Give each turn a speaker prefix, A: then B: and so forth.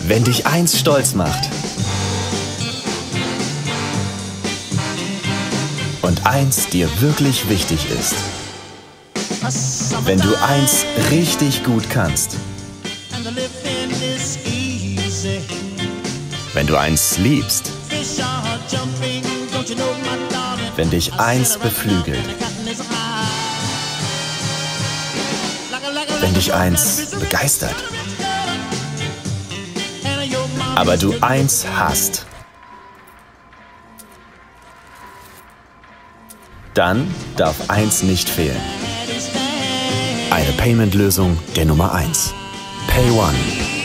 A: Wenn dich eins stolz macht und eins dir wirklich wichtig ist, wenn du eins richtig gut kannst, wenn du eins liebst, wenn dich eins beflügelt, wenn dich eins begeistert, aber du eins hast, dann darf eins nicht fehlen. Eine Payment-Lösung der Nummer 1. Pay One.